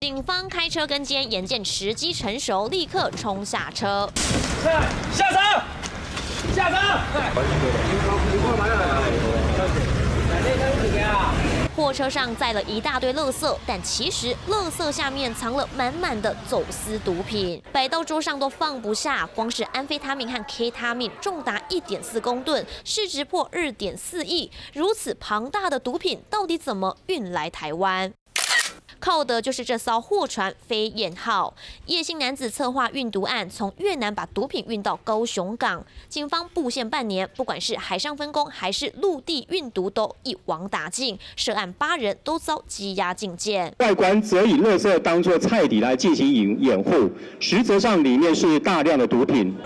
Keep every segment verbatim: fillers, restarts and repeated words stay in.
警方开车跟监，眼见时机成熟，立刻冲下车。 下车！下车！ 货车上载了一大堆垃圾，但其实垃圾下面藏了满满的走私毒品，摆到桌上都放不下。光是安非他命和 K 他命重达一点四公吨，市值破二点四亿。如此庞大的毒品，到底怎么运来台湾？ 靠的就是这艘货船“飞燕号”。叶姓男子策划运毒案，从越南把毒品运到高雄港。警方布线半年，不管是海上分工还是陆地运毒，都一网打尽。涉案八人都遭羁押禁见。 外观则以垃圾当作菜底来进行掩掩护，实则上里面是大量的毒品。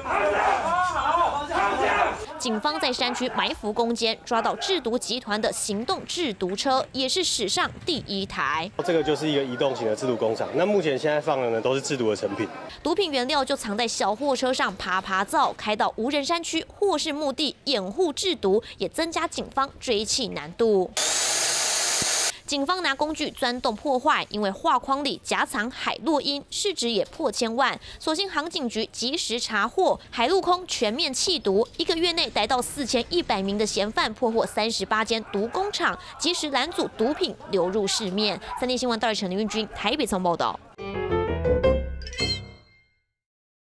警方在山区埋伏攻坚，抓到制毒集团的行动制毒车，也是史上第一台。 这个就是一个移动型的制毒工厂。那目前现在放的呢，都是制毒的成品。 毒品原料就藏在小货车上，爬爬灶开到无人山区或是墓地掩护制毒，也增加警方追缉难度。 警方拿工具钻洞破坏，因为画框里夹藏海洛因，市值也破千万。所幸航警局及时查获，海陆空全面缉毒，一个月内逮到四千一百名的嫌犯，破获三十八间毒工厂，及时拦阻毒品流入市面。三立新闻戴尔成、林运君台北从报道。